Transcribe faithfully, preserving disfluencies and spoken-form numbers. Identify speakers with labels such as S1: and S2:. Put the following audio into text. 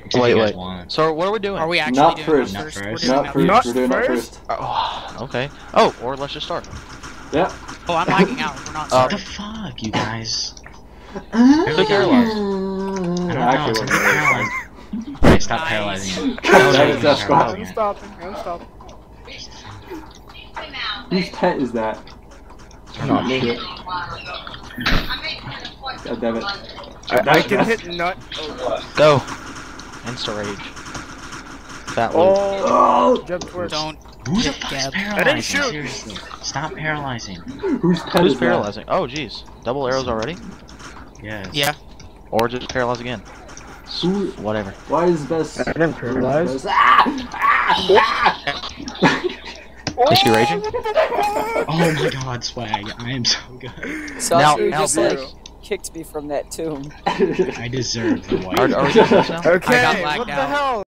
S1: Which
S2: Wait,
S1: you guys
S2: wait.
S1: want.
S2: So what are we doing?
S3: Are we actually
S4: Not
S3: doing
S4: first.
S3: nut
S1: Not
S3: first?
S1: first.
S3: We're doing
S4: Not
S3: nut
S4: first. We're doing that
S5: first?
S4: first.
S2: Oh, okay. Oh, or let's just start.
S4: Yeah.
S3: Oh, I'm lagging out. We're not
S2: Uh,
S1: What the
S3: starting.
S1: fuck, you guys?
S2: Click paralyzed.
S1: I don't know,
S4: Actually,
S1: it's
S4: wasn't
S1: gonna be
S4: very
S1: paralyzed. Okay, stop
S3: Nice.
S1: paralyzing him.
S4: God damn it,
S1: Stop
S4: that's
S1: paralyzing
S5: I'm
S1: him.
S5: stopping. I'm stopping.
S4: Whose pet is that?
S2: Not me.
S4: Shit. God damn it.
S5: I, I can hit nut. Oh,
S2: Go. Insta rage. Fat loop.
S5: oh.
S4: Oh!
S5: Jump towards.
S3: Don't.
S1: Who the
S3: hit
S1: fuck is
S3: Gab.
S1: paralyzing?
S5: shoot.
S1: Seriously. Stop paralyzing.
S4: Whose pet
S2: Who's
S4: is
S2: paralyzing? Oh, jeez. Double arrows already?
S1: Yes.
S3: Yeah.
S2: Or just paralyze again.
S4: that? Who?
S2: Whatever.
S4: Why is best?
S5: I didn't paralyze.
S4: Ah! Ah! Ah!
S2: Is she raging?
S1: Oh my god, swag. I am so good.
S6: So
S2: Now-
S6: you
S2: now
S6: just
S5: blue.
S6: like kicked me from that tomb.
S1: I deserve the white.
S2: Are, are we doing this now?
S5: Okay,
S3: I got lagged
S5: what the
S3: out.
S5: hell?